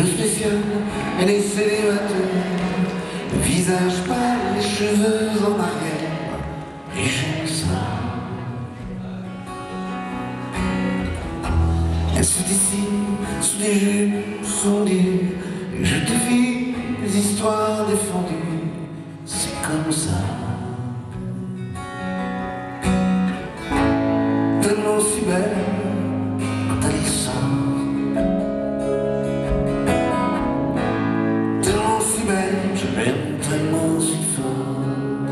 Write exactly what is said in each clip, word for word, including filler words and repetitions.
peu spéciale, elle est célibataire, le visage pâle, les cheveux en arrière, et j'aime ça. Elle se dessine sous des jupes fondues, et je devine les histoires défendues, c'est comme ça. Tellement si belle quand elle sort, tellement si belle, je l'aime tellement si fort.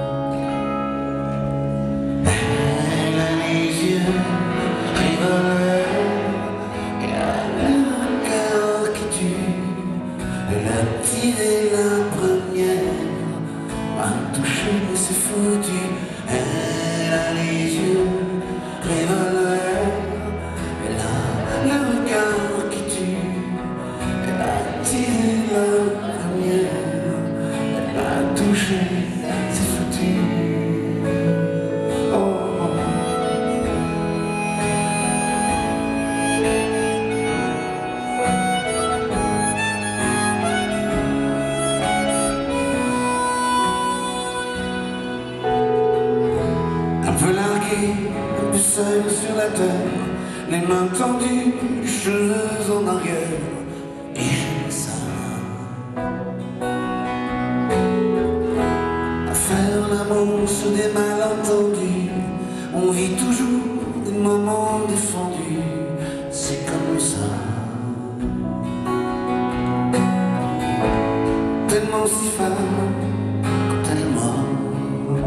Elle a les yeux rivoleurs et a le cœur qui tue. Elle a tiré la première, m'a touché mais c'est foutu. Elle a les yeux revolver, elle a le regard qui tue. Elle a tiré la première, elle a touché, c'est foutu. Oh. Un peu largué, un peu seul sur la terre, les mains tendues, les cheveux en arrière, et j'aime ça. À faire l'amour sur des malentendus, on vit toujours des moments défendus, c'est comme ça. Tellement si femme quand elle est morte,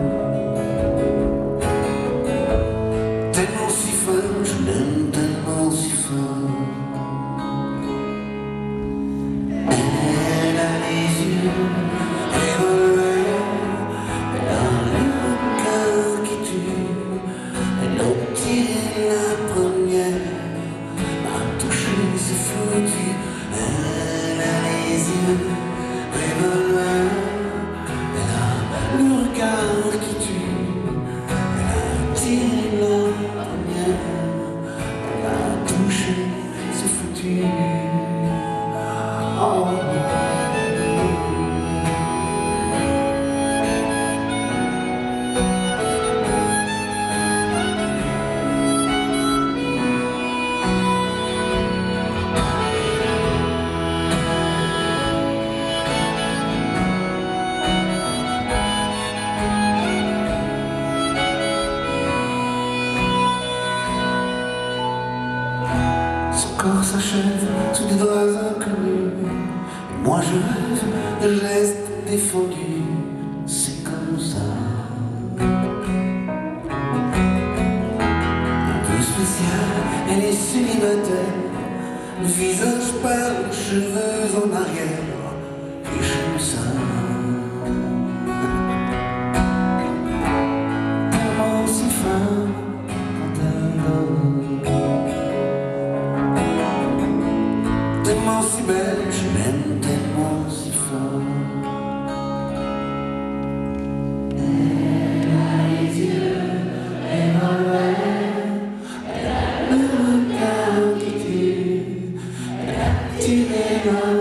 tellement si femme, je l'aime tellement si fort. Elle a les yeux revolver, elle a le cœur qui tue. Elle a tiré la première, m'a touché, c'est foutu. Elle a les yeux revolver, elle a le regard qui tue. Elle a tiré la première, elle a touché, c'est foutu. Oh. Son corps s'achève sous des draps inconnus, et moi je rêve de gestes défendus, c'est comme ça. Un peu spécial, elle est célibataire, le visage pâle, les cheveux en arrière, et j'aime ça. Tellement si fin quand elle dort, tellement si belle, je l'aime tellement si fort. Elle a les yeux revolver, elle a le regard qui tue. Elle a tiré la